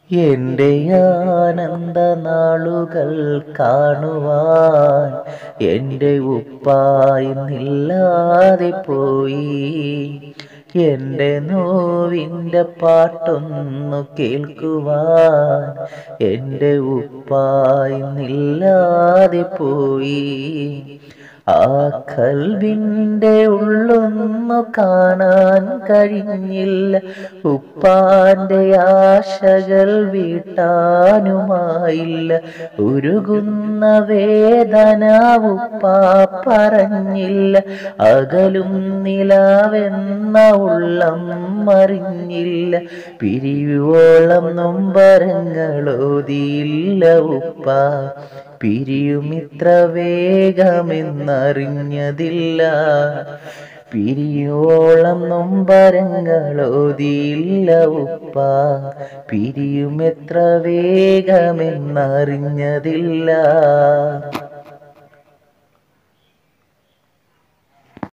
എന്റെ ആനന്ദ നാളുകൾ കാണുവാൻ എൻ്റെ ഉപ്പായിന്നില്ലാതെ പോയി. എൻ്റെ നോവിൻ്റെ പാട്ടൊന്നു കേൾക്കുവാൻ എൻ്റെ ഉപ്പായിന്നില്ലാതെ പോയി. ആ കൽവിൻ്റെ ഉള്ളൊന്നു കാണാൻ കഴിഞ്ഞില്ല, ഉപ്പാന്റെ ആശകൾ വീട്ടാനുമായില്ല. ഉരുകുന്ന വേദന ഉപ്പാ പറഞ്ഞില്ല, അകലും നിലാവെന്ന ഉള്ളം അറിഞ്ഞില്ല. പിരിയുവോളം നൊമ്പരങ്ങളോതിയില്ല ഉപ്പ, പിരിയുമിത്ര വേഗമെന്നറിഞ്ഞതില്ല. പിരിയോളം നൊമ്പരങ്ങളോതിയില്ല ഉപ്പ, പിരിയുമെത്ര വേഗമെന്നറിഞ്ഞതില്ല.